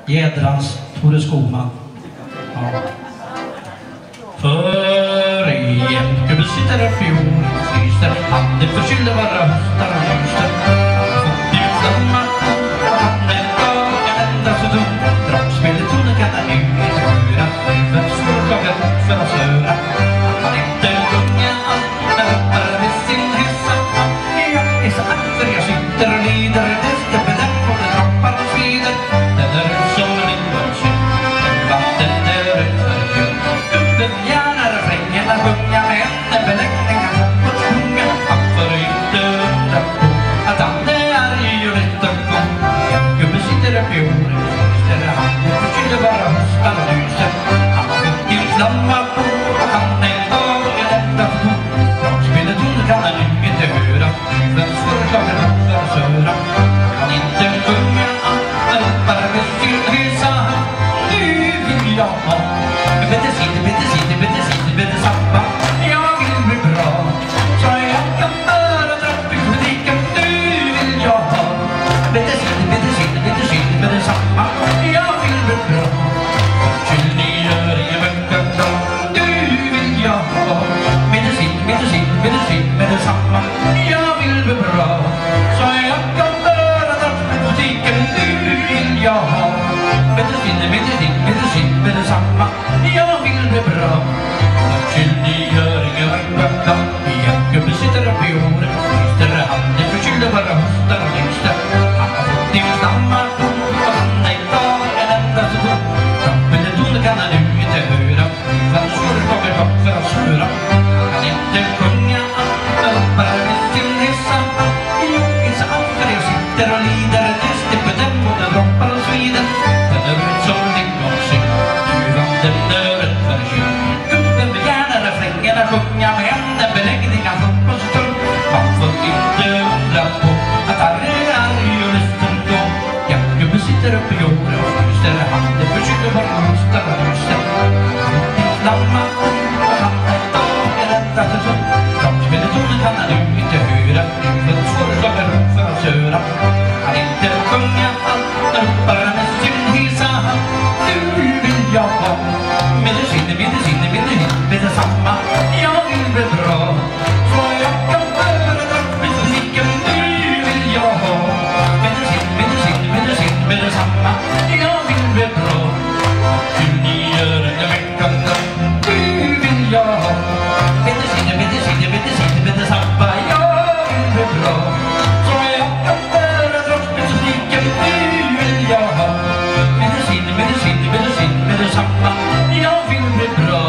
Jädrans Tore Skogman. Ja. För en gubbe sitter upp i jorden och fryser. Han är förkyld och bara höstar och lyster. Han har fått utslammar och han är dagen ända så dum. Dragspel i tonen kan han ju inte höra. Huvudet svårslagen för att slöra. Han är inte unga, men hoppar med sin hyssa. Jag är så arg för jag sitter och lider. Det ska bedämma på det trappar och svider. Den är ut som en ingångskyn. Vatten är ut för kul. Gubben gärna refrängerna sjunga med en beläggning han hoppats sjunga. Han får inte undra på att han är arg och lätt och god. Gubben sitter upp i året och ställer han förkyller bara hostar och lyser. Han har fått tillflamma på och han är dagen ända för god. Dragspelet hon kan han ju inte höra. Huvudens förslagen hoppar och söra. Kan inte sjunga men hoppar med sin hysa. Nu vill jag ha bete sappa. Jag vill bli bra så jag kan föra trafikpolitiken. Nu vill jag ha bete sappa. Jag vill bli bra kyll ni gör i veckan då. Nu vill jag ha bete sappa. Jag vill bli bra så jag kan föra trafikpolitiken. Nu vill jag ha bete sappa. Jag vill bli bra kyll ni gör ingen veckan. En gubbe sitter upp i året och fryster. Han är förkyld och bara hostar och lyster. Han har fått tillstammar på och han är dagen ända så god. Trappen är ton kan han nu inte höra. Huvudens förslagen hoppar och slöra. Han kan inte sjunga men hoppar med sin hyssa. Jag är så arg för jag sitter och lider. Det stippar dem och den droppar och svider. Den är ut som en ingångskyn. Den är ut för kul. Gubben vill gärna refrängerna sjunga med en beläggning han hoppas tung. Han får inte undra på att han är arg och ledsen då. Ja, gubben sitter upp i jorden och fryser. Han är förkyld och bara hostar och lyser. Han får tillflamma och han är dagen ända så dum. Dragspelet tonen kan han nu inte höra. Huvudens förslagen hoppar och söra. Han inte sjunga allt men hoppar med sin hysa. Nu vill jag ha bete sappa. Jag vill bli bra så jag kan föra trafikpolitiken. Nu vill jag ha bete sappa. Jag vill bli bra kyll ni gör en veckan då. Nu vill jag ha bete sappa. Jag vill bli bra så jag kan föra trafikpolitiken. Nu vill jag ha bete sappa. Jag vill bli bra